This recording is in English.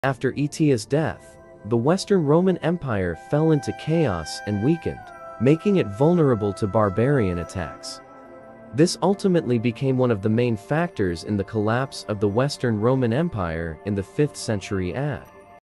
After Aetius' death, the Western Roman Empire fell into chaos and weakened, making it vulnerable to barbarian attacks. This ultimately became one of the main factors in the collapse of the Western Roman Empire in the 5th century AD.